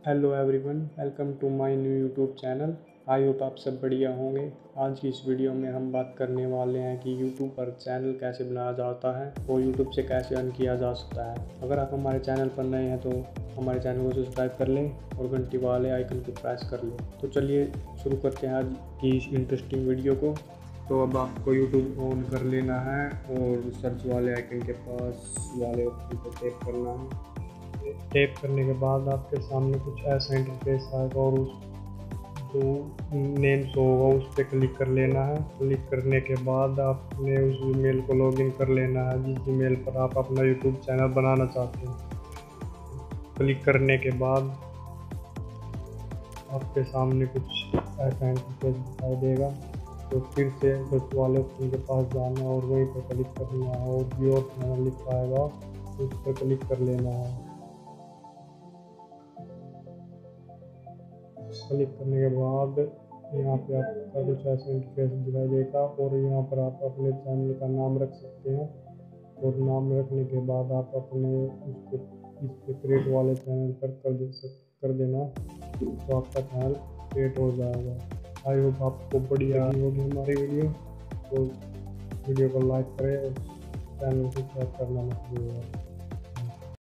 Hello everyone, welcome to my new YouTube channel. I hope आप सब बढ़िया होंगे। आज की इस वीडियो में हम बात करने वाले हैं कि यूट्यूब पर चैनल कैसे बनाया जाता है और यूट्यूब से कैसे अर्न किया जा सकता है। अगर आप हमारे चैनल पर नए हैं तो हमारे चैनल को सब्सक्राइब कर लें और घंटी वाले आइकन को प्रेस कर लें। तो चलिए शुरू करते हैं आज की इस इंटरेस्टिंग वीडियो को। तो अब आपको यूट्यूब ऑन कर लेना है और सर्च वाले आइकन के पास वाले ऑप्शन पर टैप करना है। टैप करने के बाद आपके सामने कुछ ऐसा इंटरफेस आएगा और उस जो नेम शो होगा उस पर क्लिक कर लेना है। क्लिक करने के बाद आपने उस ईमेल को लॉगिन कर लेना है जिस ईमेल पर आप अपना यूट्यूब चैनल बनाना चाहते हैं। क्लिक करने के बाद आपके सामने कुछ ऐसा इंटरफेस दिखाई देगा, तो फिर से सर्च वाले ऑप्शन के पास जाना है और वहीं पर क्लिक करना है और योर चैनल लिखा आएगा उस पर क्लिक कर लेना है। क्लिक करने के बाद यहाँ पे आपका कुछ ऐसा इंटरफेस दिखाई देगा और यहाँ पर आप अपने चैनल का नाम रख सकते हैं और नाम रखने के बाद आप अपने इस पे क्रिएट वाले चैनल पर कर देना, तो आपका चैनल क्रिएट हो जाएगा। आई होप आपको बढ़िया होगी हमारी वीडियो, तो वीडियो को लाइक करें और चैनल को सब्सक्राइब करना मत भूलिएगा।